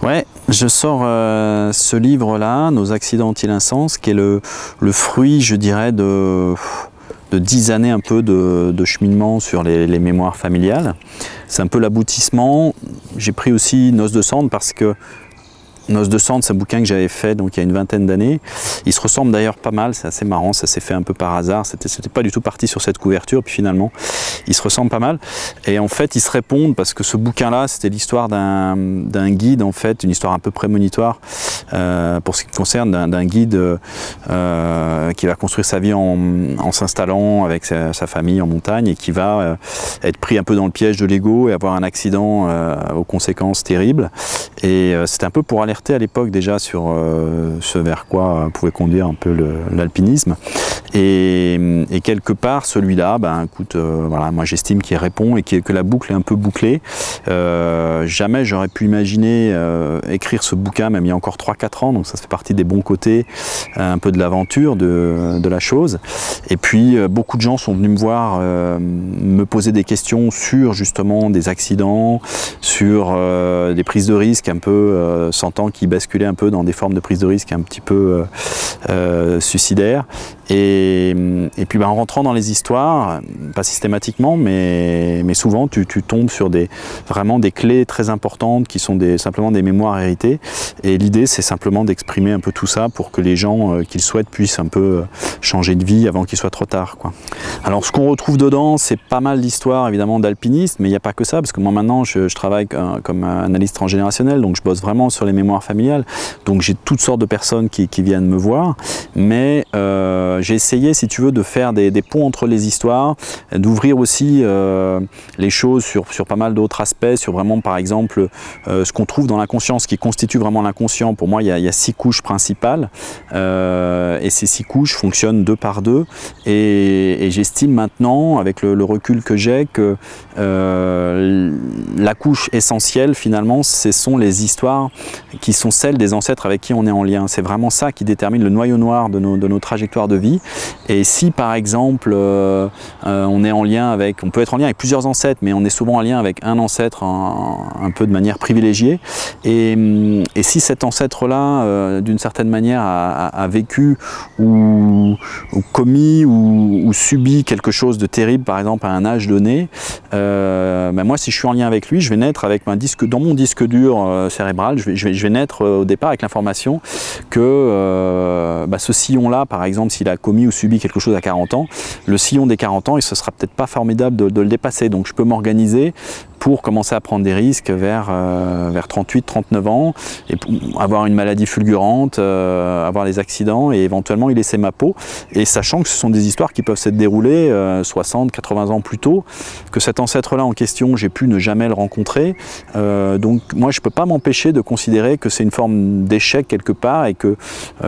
Ouais, je sors ce livre-là, Nos accidents ont-ils un sens, qui est le fruit, je dirais, de 10 années un peu de cheminement sur les mémoires familiales. C'est un peu l'aboutissement. J'ai pris aussi Noces de cendre parce que Noces de cendre, c'est un bouquin que j'avais fait donc il y a une vingtaine d'années. Il se ressemble d'ailleurs pas mal, c'est assez marrant, ça s'est fait un peu par hasard. C'était pas du tout parti sur cette couverture, puis finalement, il se ressemble pas mal. Et en fait, ils se répondent parce que ce bouquin-là, c'était l'histoire d'un guide, en fait, une histoire un peu prémonitoire pour ce qui me concerne, d'un guide qui va construire sa vie en s'installant avec sa famille en montagne et qui va être pris un peu dans le piège de l'ego et avoir un accident aux conséquences terribles. Et c'était un peu pour alerter à l'époque déjà sur ce vers quoi pouvait conduire un peu l'alpinisme. Et quelque part, celui-là, ben, écoute, voilà, moi j'estime qu'il répond et que la boucle est un peu bouclée. Jamais j'aurais pu imaginer écrire ce bouquin, même il y a encore 3-4 ans, donc ça fait partie des bons côtés, un peu de l'aventure de la chose. Et puis beaucoup de gens sont venus me voir, me poser des questions sur justement des accidents, sur des prises de risques un peu sentant qu'ils basculaient un peu dans des formes de prise de risque un petit peu suicidaires. Et puis ben, en rentrant dans les histoires, pas systématiquement, mais souvent tu tombes sur vraiment des clés très importantes qui sont simplement des mémoires héritées. Et l'idée, c'est simplement d'exprimer un peu tout ça pour que les gens qui le souhaitent puissent un peu changer de vie avant qu'il soit trop tard, quoi. Alors ce qu'on retrouve dedans, c'est pas mal d'histoires évidemment d'alpinistes, mais il n'y a pas que ça, parce que moi maintenant je travaille comme analyste transgénérationnel, donc je bosse vraiment sur les mémoires familiales. Donc j'ai toutes sortes de personnes qui viennent me voir, mais j'ai essayé, si tu veux, de faire des ponts entre les histoires, d'ouvrir aussi les choses sur pas mal d'autres aspects, sur vraiment par exemple ce qu'on trouve dans l'inconscient, ce qui constitue vraiment l'inconscient. Pour moi, il y a 6 couches principales, et ces 6 couches fonctionnent 2 par 2, et j'estime maintenant, avec le recul que j'ai, que la couche essentielle finalement, ce sont les histoires qui sont celles des ancêtres avec qui on est en lien. C'est vraiment ça qui détermine le noyau noir de nos trajectoires de vie. Et si par exemple on est en lien avec, on peut être en lien avec plusieurs ancêtres, mais on est souvent en lien avec un ancêtre un peu de manière privilégiée, et si cet ancêtre-là d'une certaine manière a vécu ou commis ou subi quelque chose de terrible, par exemple à un âge donné, ben moi si je suis en lien avec lui, je vais naître avec dans mon disque dur cérébral, je vais naître au départ avec l'information que ce sillon-là, par exemple, s'il a commis ou subi quelque chose à 40 ans, le sillon des 40 ans, et ce sera peut-être pas formidable de le dépasser. Donc je peux m'organiser pour commencer à prendre des risques vers 38-39 ans, et avoir une maladie fulgurante, avoir des accidents et éventuellement y laisser ma peau. Et sachant que ce sont des histoires qui peuvent s'être déroulées 60-80 ans plus tôt, que cet ancêtre-là en question, j'ai pu ne jamais le rencontrer. Donc moi, je ne peux pas m'empêcher de considérer que c'est une forme d'échec quelque part, et que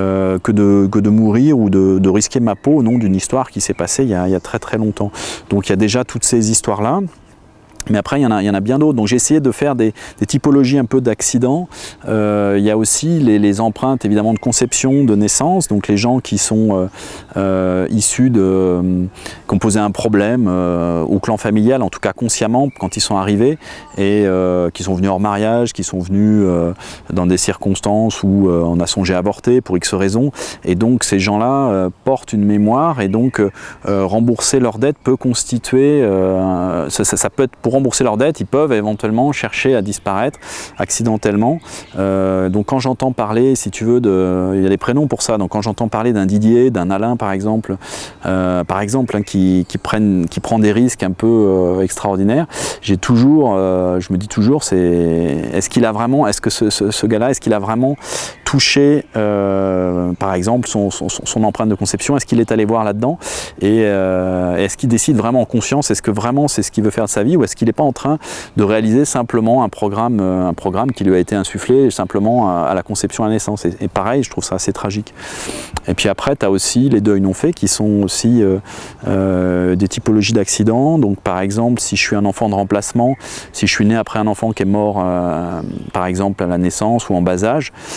de mourir ou de risquer ma peau au nom d'une histoire qui s'est passée il y a très très longtemps. Donc il y a déjà toutes ces histoires-là. Mais après, il y en a bien d'autres. Donc j'ai essayé de faire des typologies un peu d'accidents. Il y a aussi les empreintes évidemment de conception, de naissance. Donc les gens qui sont issus qui ont posé un problème au clan familial, en tout cas consciemment, quand ils sont arrivés, et qui sont venus hors mariage, qui sont venus dans des circonstances où on a songé à avorter pour X raisons. Et donc ces gens-là portent une mémoire, et donc rembourser leur dette peut constituer, ça peut être pour rembourser leurs dettes, ils peuvent éventuellement chercher à disparaître accidentellement. Donc quand j'entends parler, si tu veux, il y a des prénoms pour ça, donc quand j'entends parler d'un Didier, d'un Alain par exemple, qui prend des risques un peu extraordinaires, j'ai toujours, je me dis toujours, est-ce que ce gars-là, est-ce qu'il a vraiment touché, par exemple, son empreinte de conception, est-ce qu'il est allé voir là-dedans, et est-ce qu'il décide vraiment en conscience, est-ce que vraiment c'est ce qu'il veut faire de sa vie, ou est-ce qu'il n'est pas en train de réaliser simplement un programme qui lui a été insufflé simplement à la conception, à la naissance. Et pareil, je trouve ça assez tragique. Et puis après, tu as aussi les deuils non faits qui sont aussi des typologies d'accidents. Donc par exemple, si je suis un enfant de remplacement, si je suis né après un enfant qui est mort par exemple à la naissance ou en bas âge,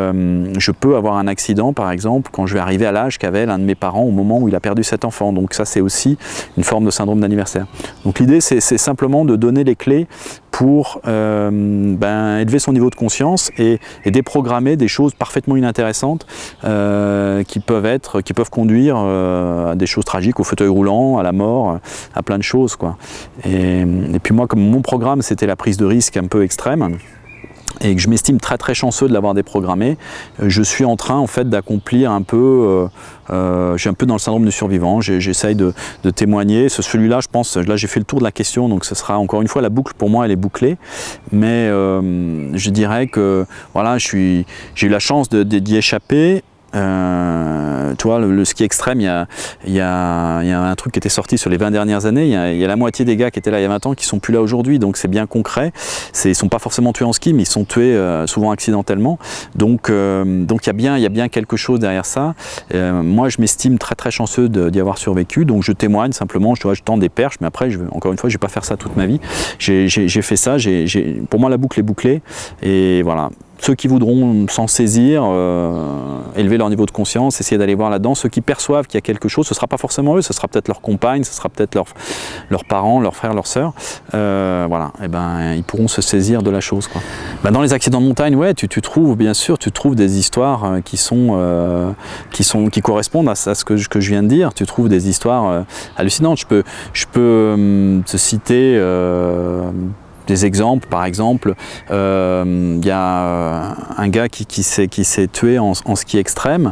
je peux avoir un accident, par exemple, quand je vais arriver à l'âge qu'avait l'un de mes parents au moment où il a perdu cet enfant. Donc ça, c'est aussi une forme de syndrome d'anniversaire. Donc l'idée, c'est simplement de donner les clés pour élever son niveau de conscience et déprogrammer des choses parfaitement inintéressantes qui peuvent conduire à des choses tragiques, au fauteuil roulant, à la mort, à plein de choses, quoi. Et puis moi, comme mon programme, c'était la prise de risque un peu extrême, et que je m'estime très très chanceux de l'avoir déprogrammé, je suis en train en fait d'accomplir un peu, je suis un peu dans le syndrome du survivant, j'essaye de témoigner. Celui-là, je pense, là j'ai fait le tour de la question, donc ce sera encore une fois, la boucle pour moi elle est bouclée, mais je dirais que voilà, j'ai eu la chance d'y échapper. Tu vois, le ski extrême, il y a un truc qui était sorti sur les 20 dernières années, il y a la moitié des gars qui étaient là il y a 20 ans qui sont plus là aujourd'hui, donc c'est bien concret. Ils ne sont pas forcément tués en ski, mais ils sont tués souvent accidentellement, donc il y a bien quelque chose derrière ça. Moi je m'estime très très chanceux d'y avoir survécu, donc je témoigne simplement, je tends des perches, mais après, encore une fois, je ne vais pas faire ça toute ma vie. J'ai fait ça, pour moi la boucle est bouclée, et voilà. Ceux qui voudront s'en saisir, élever leur niveau de conscience, essayer d'aller voir là-dedans. Ceux qui perçoivent qu'il y a quelque chose, ce ne sera pas forcément eux, ce sera peut-être leur compagne, ce sera peut-être leurs parents, leurs frères, leurs sœurs. Voilà, et ils pourront se saisir de la chose, quoi. Dans les accidents de montagne, ouais, tu trouves, bien sûr, tu trouves des histoires qui correspondent à ce que je viens de dire. Tu trouves des histoires hallucinantes. Je peux te citer des exemples. Par exemple, il y a un gars qui s'est tué en ski extrême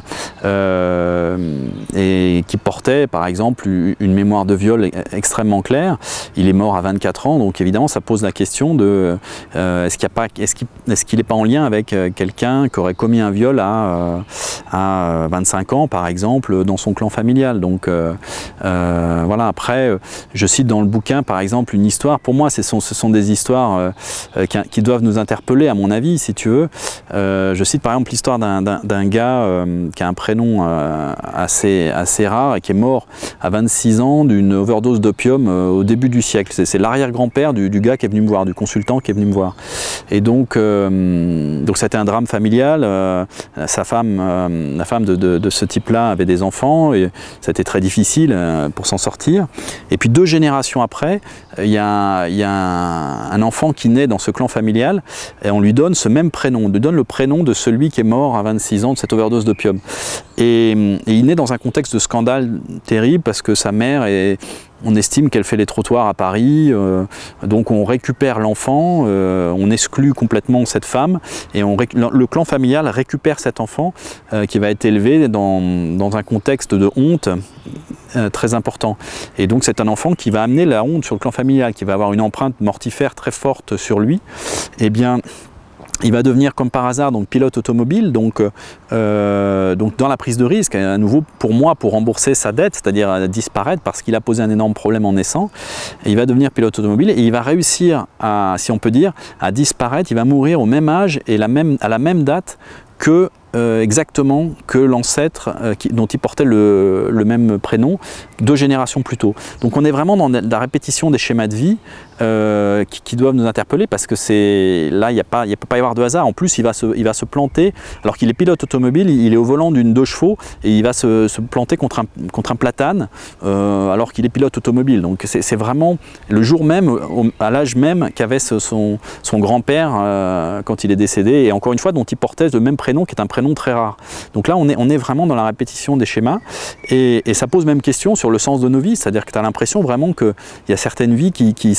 et qui portait par exemple une mémoire de viol extrêmement claire. Il est mort à 24 ans, donc évidemment ça pose la question de est-ce qu'il n'est pas en lien avec quelqu'un qui aurait commis un viol à 25 ans par exemple dans son clan familial. Donc voilà, après je cite dans le bouquin par exemple une histoire, pour moi ce sont des histoires qui doivent nous interpeller à mon avis, si tu veux. Je cite par exemple l'histoire d'un gars qui a un prénom assez rare et qui est mort à 26 ans d'une overdose d'opium au début du siècle. C'est l'arrière-grand-père du gars qui est venu me voir, du consultant qui est venu me voir. Et donc c'était un drame familial. La femme de ce type-là avait des enfants et ça a été très difficile pour s'en sortir. Et puis 2 générations après, il y a un enfant qui naît dans ce clan familial et on lui donne ce même prénom, on lui donne le prénom de celui qui est mort à 26 ans de cette overdose d'opium. Et il naît dans un contexte de scandale terrible parce que sa mère on estime qu'elle fait les trottoirs à Paris, donc on récupère l'enfant, on exclut complètement cette femme et le clan familial récupère cet enfant qui va être élevé dans un contexte de honte très important. Et donc c'est un enfant qui va amener la honte sur le clan familial, qui va avoir une empreinte mortifère très forte sur lui. Eh bien, il va devenir comme par hasard donc pilote automobile, donc dans la prise de risque, à nouveau pour moi, pour rembourser sa dette, c'est-à-dire disparaître parce qu'il a posé un énorme problème en naissant, et il va devenir pilote automobile et il va réussir à, si on peut dire, à disparaître. Il va mourir au même âge et à la même date que exactement que l'ancêtre dont il portait le même prénom 2 générations plus tôt. Donc on est vraiment dans la répétition des schémas de vie qui doivent nous interpeller parce que là il ne peut pas y avoir de hasard. En plus il va se planter, alors qu'il est pilote automobile, il est au volant d'une 2 chevaux et il va se planter contre un platane alors qu'il est pilote automobile. Donc c'est vraiment le jour même, à l'âge même qu'avait son grand-père quand il est décédé, et encore une fois dont il portait le même prénom qui est un prénom très rare. Donc là on est vraiment dans la répétition des schémas et ça pose même question sur le sens de nos vies, c'est-à-dire que tu as l'impression vraiment qu'il y a certaines vies qui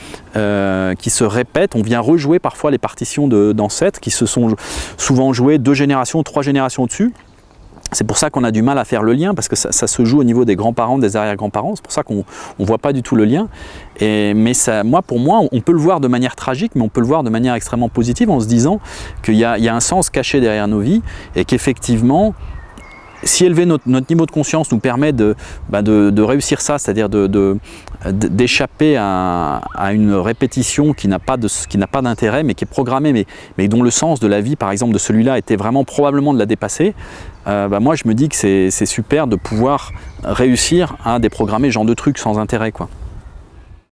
se répètent. On vient rejouer parfois les partitions d'ancêtres qui se sont souvent jouées 2 générations, 3 générations au-dessus. C'est pour ça qu'on a du mal à faire le lien, parce que ça se joue au niveau des grands-parents, des arrière-grands-parents. C'est pour ça qu'on ne voit pas du tout le lien. Mais pour moi, on peut le voir de manière tragique, mais on peut le voir de manière extrêmement positive en se disant qu'il y a un sens caché derrière nos vies et qu'effectivement, si élever notre niveau de conscience nous permet de réussir ça, c'est-à-dire d'échapper à une répétition qui n'a pas d'intérêt, mais qui est programmée, mais dont le sens de la vie, par exemple, de celui-là était vraiment probablement de la dépasser, moi je me dis que c'est super de pouvoir réussir à déprogrammer ce genre de trucs sans intérêt, quoi.